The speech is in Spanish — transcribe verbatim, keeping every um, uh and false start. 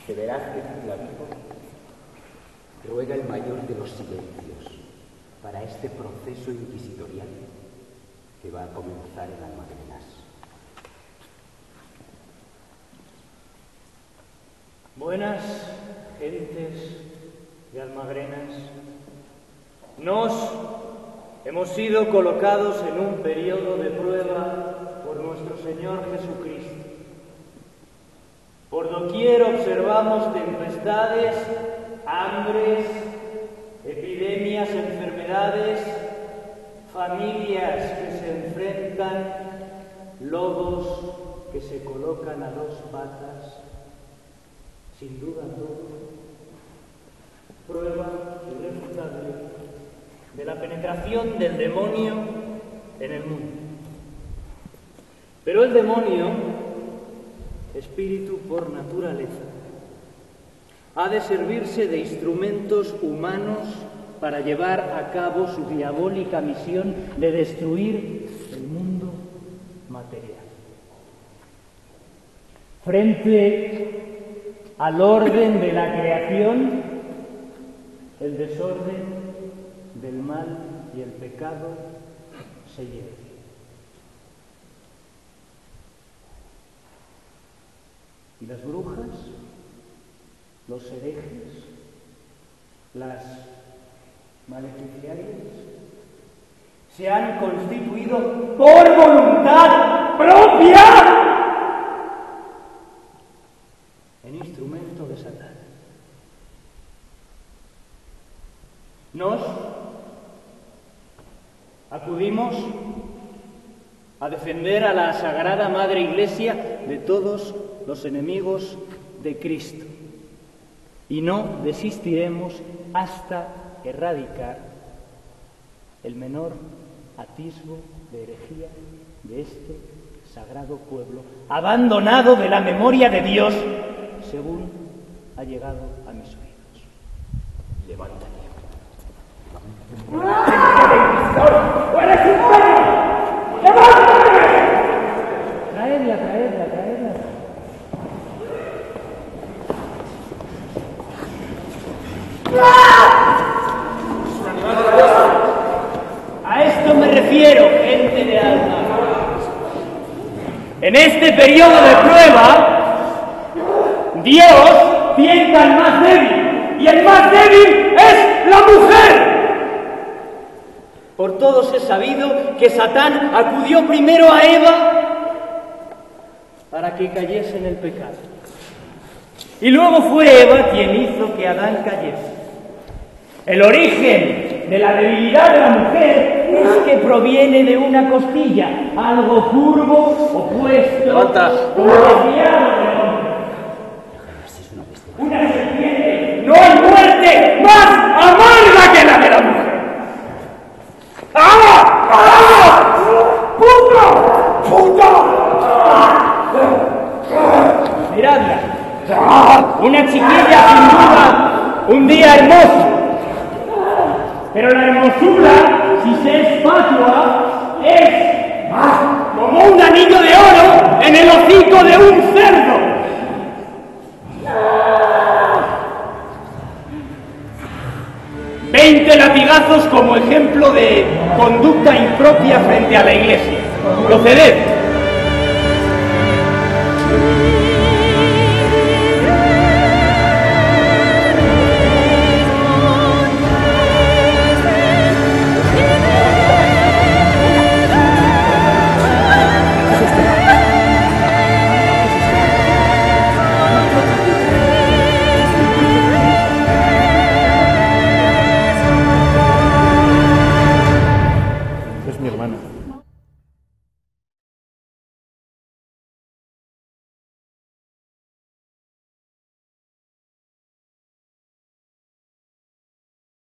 ¿Deberás decirla vivo? Ruega el mayor de los silencios para este proceso inquisitorial que va a comenzar en Almagrenas. Buenas gentes de Almagrenas, nos hemos sido colocados en un periodo de prueba por nuestro Señor Jesucristo. Por doquier observamos tempestades, hambres, epidemias, enfermedades, familias que se enfrentan, lobos que se colocan a dos patas, sin duda todo, prueba irrefutable de la penetración del demonio en el mundo. Pero el demonio, espíritu por naturaleza, ha de servirse de instrumentos humanos para llevar a cabo su diabólica misión de destruir el mundo material. Frente al orden de la creación, el desorden del mal y el pecado se llevan. Y las brujas, los herejes, las maleficiarias, se han constituido por voluntad propia en instrumento de Satán. Nos acudimos a defender a la Sagrada Madre Iglesia de todos los enemigos de Cristo, y no desistiremos hasta erradicar el menor atisbo de herejía de este sagrado pueblo, abandonado de la memoria de Dios, según ha llegado a mis oídos. Levántate. ¡Eres un perro! ¡Levántate! Traedla, traedla, traedla. A esto me refiero, gente de alma. En este periodo de prueba, Dios tienta al más débil, y el más débil es la mujer. Por todos es sabido que Satán acudió primero a Eva para que cayese en el pecado. Y luego fue Eva quien hizo que Adán cayese. El origen de la debilidad de la mujer es que proviene de una costilla, algo curvo, opuesto, Levanta. como desviado del hombre. Una serpiente. No hay muerte más amarga que la de la mujer. ¡Ah! ¡Ah! ¡Puto! ¡Puto! Miradla. Una chiquilla sin duda, un día hermoso. Pero la hermosura, si se es fatua, es como un anillo de oro en el hocico de un cerdo. Veinte latigazos como ejemplo de conducta impropia frente a la Iglesia. Proceded.